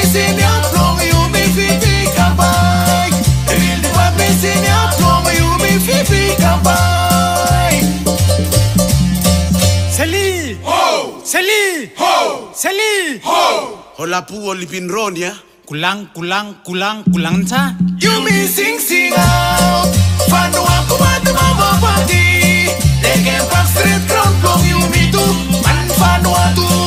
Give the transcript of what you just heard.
missing your plum, you me fi pick a bike. Real what missing your plum, you me fi pick a bike. Seli, Ho, Seli, ho, Seli. ho. Hola pu olipin ron ya. Kulang ta. You me sing out. Fanu aku mati mama party. They can pass straight from you me too. Man fanu aku.